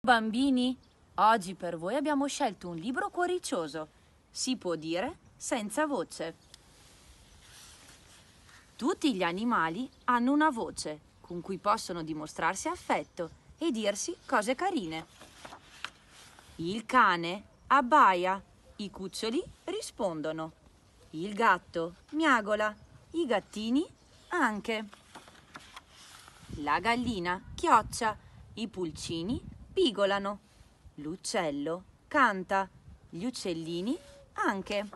Bambini, oggi per voi abbiamo scelto un libro cuoricioso. Si può dire senza voce. Tutti gli animali hanno una voce con cui possono dimostrarsi affetto e dirsi cose carine. Il cane abbaia, i cuccioli rispondono. Il gatto miagola, i gattini anche. La gallina chioccia, i pulcini pigolano. L'uccello canta, gli uccellini anche.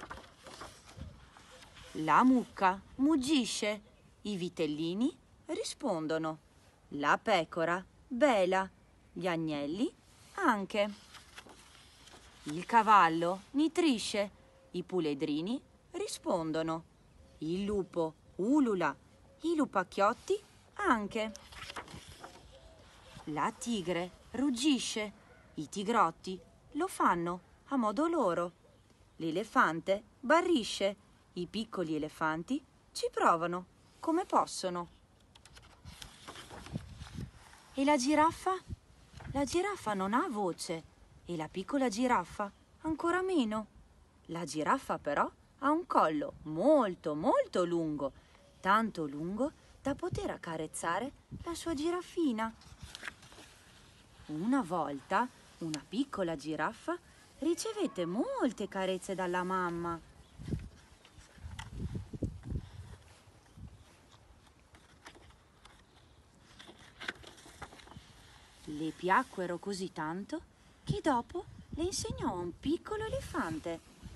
La mucca muggisce, i vitellini rispondono. La pecora bela, gli agnelli anche. Il cavallo nitrisce, i puledrini rispondono. Il lupo ulula, i lupacchiotti anche. La tigre ruggisce, i tigrotti lo fanno a modo loro. L'elefante barrisce, i piccoli elefanti ci provano come possono. E la giraffa? La giraffa non ha voce e la piccola giraffa ancora meno. La giraffa però ha un collo molto molto lungo, tanto lungo da poter accarezzare la sua giraffina. Una volta una piccola giraffa ricevette molte carezze dalla mamma. Le piacquero così tanto che dopo le insegnò a un piccolo elefante.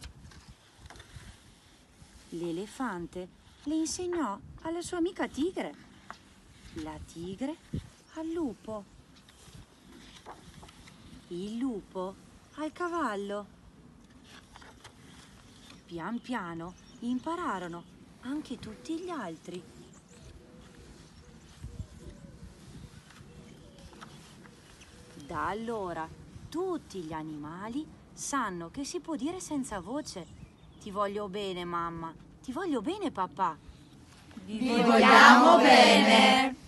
L'elefante le insegnò alla sua amica tigre. La tigre al lupo. Il lupo al cavallo. Pian piano impararono anche tutti gli altri. Da allora tutti gli animali sanno che si può dire senza voce: ti voglio bene mamma, ti voglio bene papà. Vi vogliamo bene!